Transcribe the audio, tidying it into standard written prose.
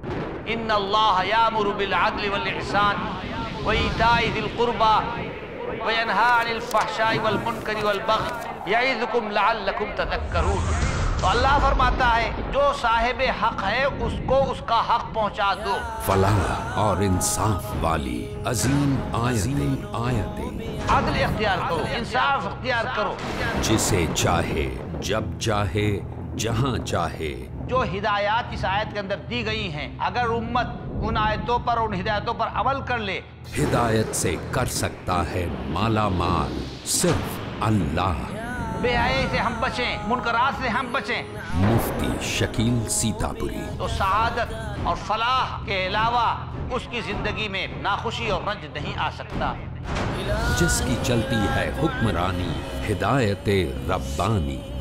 ان اللہ یامر بالعدل والإحسان وإیتاء ذی القربى وینہی عن الفحشاء والمنکر والبغی یعظکم لعلکم تذکرون۔ تو اللہ فرماتا ہے جو صاحب حق ہے اس کو اس کا حق پہنچا دو۔ فلاح اور انصاف والی عظیم آیتیں، عدل اختیار کرو، انصاف اختیار کرو، جسے چاہے جب چاہے جہاں چاہے۔ جو ہدایات اس آیت کے اندر دی گئی ہیں اگر امت ان آیتوں پر اور ان ہدایتوں پر عمل کر لے، ہدایت سے کر سکتا ہے مالا مال صرف اللہ۔ بے حیائی سے ہم بچیں، منکرات سے ہم بچیں، مفتی شکیل سیتاپوری۔ تو سعادت اور فلاح کے علاوہ اس کی زندگی میں ناخوشی اور رنج نہیں آ سکتا۔ جس کی چلتی ہے حکمرانی، ہدایت ربانی۔